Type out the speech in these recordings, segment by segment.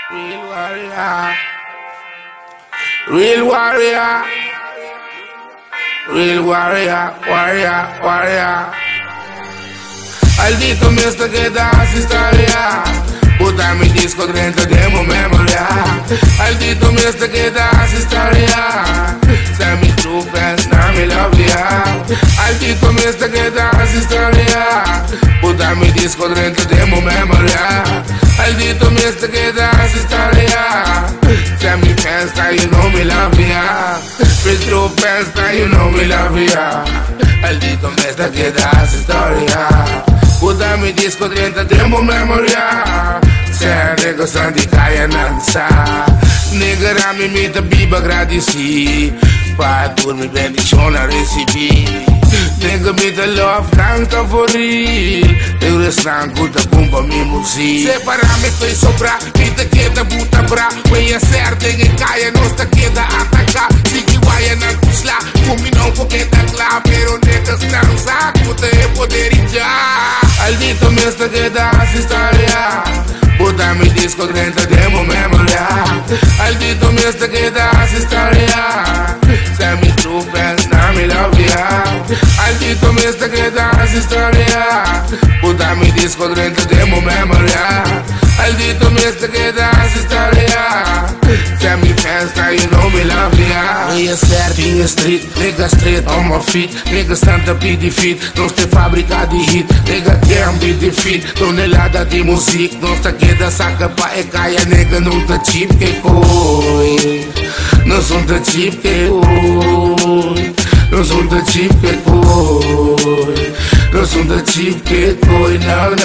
Real warrior, real warrior, real warrior, warrior. Al dito mister que das historia, puta mi disco dentro de mi memoria. Al dito mister que das historia, say me true fans, now me love ya. Al dito mister que das historia, puta mi disco dentro de mi memoria. Al dito mister que das historia, say me fans, now you know me love ya. Me true fans, now you know me love ya. Al dito mister que das historia, puta mi disco dentro de mi memoria. Say nigga Sandy Kaya Nansa, nigga rami mi te biba agradeci, pa tur mi bendición a recebi. Nigga mi te love nanta for real, eu restan puta pumpa mi música. Separame foi sobrar, mi te queda puta bra, venha certo que caia nos te queda atacar. Sigi guaia na kusla, kumi não coqueta clá, pero niggas não saco, puta é poder já. Aldito mister que dá história, puta mi disco dentro de mi memoria. Aldito mister que das historia, say me true fans, now me love ya. Aldito mister que das historia, puta mi disco dentro de mi memoria. Aldito mister que das historia, say me fans, now you know me love ya. We are certo in the street, nigga straight on my feet, nigga stand up in defeat, não tem fábrica de hit, nigga can't be defeat, tonelada de música, não está queda saca pa e caia, nigga não tá cheap que coi, não são tá cheap que coi, não são tá cheap que coi, não são tá cheap que coi,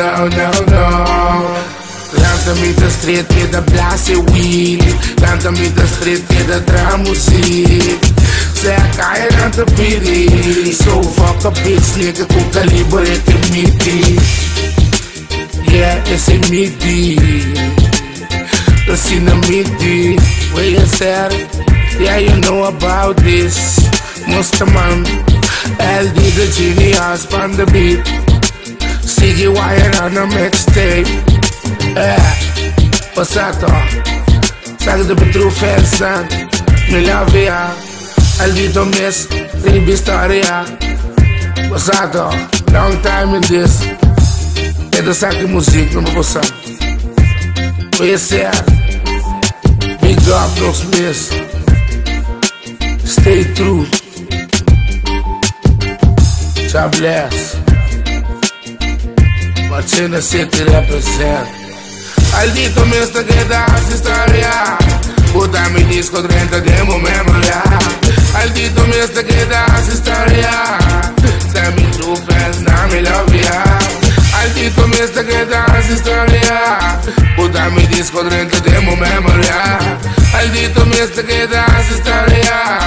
não. Canta me da street que da blase wheel, canta me da street que da tramusi. Say a caia canta piri, so fuck a bitch nigga com calibre que midi. Yeah, esse midi, assim na midi. Where you said, yeah you know about this. Mustaman, LD the genius on the beat. Sigi wire on a mixtape. Passato, sai do true fans, me love ya. Aldito miss, baby storia. Passato, long time in this. É da saque música, não vou passar. Conhecer, big up nos miss. Stay true. God bless. Martina City represent. Aldito mister que das historia, puta mi disco dentro de mi memoria. Aldito mister que das historia, say me true fans, now me love ya. Aldito mister que das historia, puta mi disco dentro de mi memoria. Aldito mister que das historia,